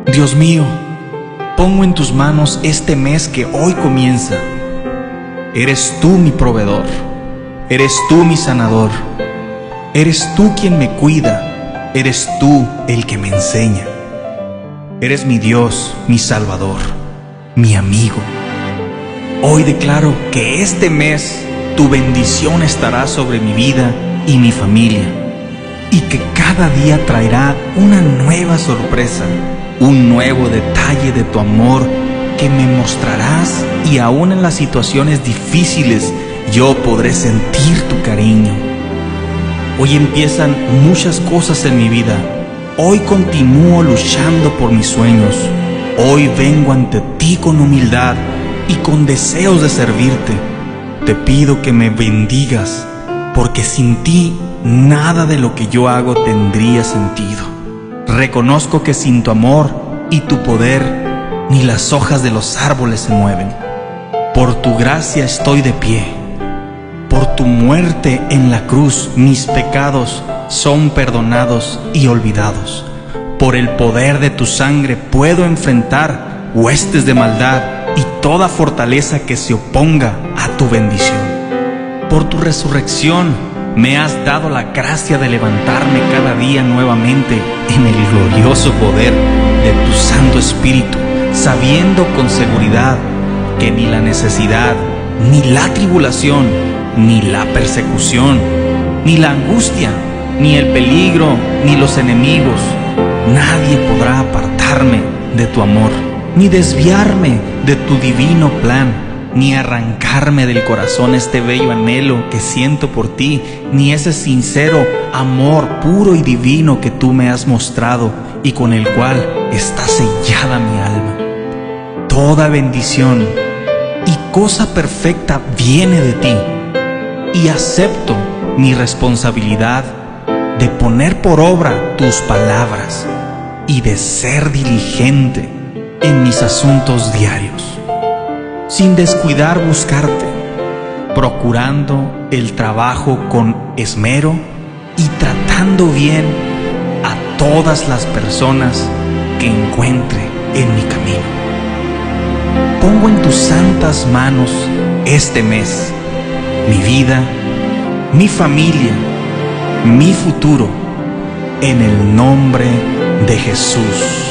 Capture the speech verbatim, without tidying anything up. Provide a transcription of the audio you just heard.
Dios mío, pongo en tus manos este mes que hoy comienza. Eres tú mi proveedor, eres tú mi sanador, eres tú quien me cuida, eres tú el que me enseña. Eres mi Dios, mi Salvador, mi amigo. Hoy declaro que este mes tu bendición estará sobre mi vida y mi familia, y que cada día traerá una nueva sorpresa, un nuevo detalle de tu amor que me mostrarás, y aún en las situaciones difíciles yo podré sentir tu cariño. Hoy empiezan muchas cosas en mi vida. Hoy continúo luchando por mis sueños. Hoy vengo ante ti con humildad y con deseos de servirte. Te pido que me bendigas, porque sin ti nada de lo que yo hago tendría sentido. Reconozco que sin tu amor y tu poder, ni las hojas de los árboles se mueven. Por tu gracia estoy de pie. Por tu muerte en la cruz, mis pecados son perdonados y olvidados. Por el poder de tu sangre puedo enfrentar huestes de maldad y toda fortaleza que se oponga a tu bendición. Por tu resurrección me has dado la gracia de levantarme cada día nuevamente en el glorioso poder de tu Santo Espíritu, sabiendo con seguridad que ni la necesidad, ni la tribulación, ni la persecución, ni la angustia, ni el peligro, ni los enemigos, nadie podrá apartarme de tu amor, ni desviarme de tu divino plan, ni arrancarme del corazón este bello anhelo que siento por ti, ni ese sincero amor puro y divino que tú me has mostrado y con el cual está sellada mi alma. Toda bendición y cosa perfecta viene de ti, y acepto mi responsabilidad de poner por obra tus palabras y de ser diligente en mis asuntos diarios, sin descuidar buscarte, procurando el trabajo con esmero y tratando bien a todas las personas que encuentre en mi camino. Pongo en tus santas manos este mes, mi vida, mi familia, mi futuro, en el nombre de Jesús.